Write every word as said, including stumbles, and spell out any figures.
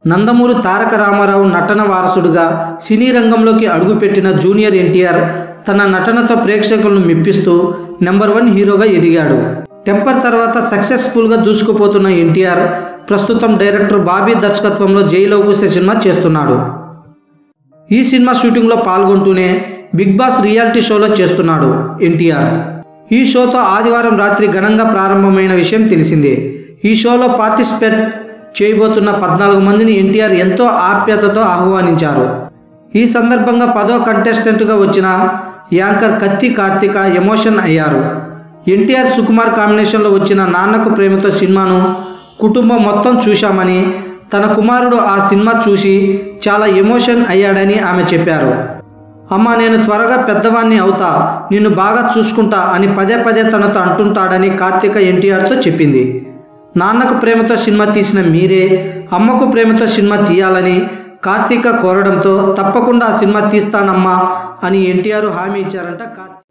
నందమూరి తారక రామారావు నటన వారసుడుగా సినీ రంగంలోకి అడుగుపెట్టిన జూనియర్ ఎన్టీఆర్ తన నటనతో ప్రేక్షకులను మెప్పిస్తూ నెంబర్ వన్ హీరోగా ఎదిగాడు. టెంపర్ తర్వాత సక్సెస్ఫుల్గా దూసుకుపోతున్న ఎన్టీఆర్ ప్రస్తుతం డైరెక్టర్ బాబీ దర్శకత్వంలో జై లవకుశ సినిమా చేస్తున్నాడు. ఈ సినిమా షూటింగ్లో పాల్గొంటూనే బిగ్ బాస్ రియాలిటీ షోలో చేస్తున్నాడు ఎన్టీఆర్. ఈ షోతో ఆదివారం రాత్రి ఘనంగా ప్రారంభమైన విషయం తెలిసిందే. ఈ షోలో పార్టిసిపేట్ చేయబోతున్న పద్నాలుగు మందిని ఎన్టీఆర్ ఎంతో ఆప్యాయతతో ఆహ్వానించారు. ఈ సందర్భంగా పదో కంటెస్టెంట్గా వచ్చిన యాంకర్ కత్తి కార్తిక ఎమోషన్ అయ్యారు. ఎన్టీఆర్ సుకుమార్ కాంబినేషన్లో వచ్చిన నాన్నకు ప్రేమతో సినిమాను కుటుంబం మొత్తం చూశామని, తన కుమారుడు ఆ సినిమా చూసి చాలా ఎమోషన్ అయ్యాడని ఆమె చెప్పారు. అమ్మ, నేను త్వరగా పెద్దవాణ్ణి అవుతా, నిన్ను బాగా చూసుకుంటా అని పదే పదే తనతో అంటుంటాడని కార్తిక ఎన్టీఆర్తో చెప్పింది. నాన్నకు ప్రేమతో సినిమా తీసిన మీరే అమ్మకు ప్రేమతో సినిమా తీయాలని కార్తిక కోరడంతో తప్పకుండా ఆ సినిమా తీస్తానమ్మా అని ఎన్టీఆర్ హామీ ఇచ్చారంట.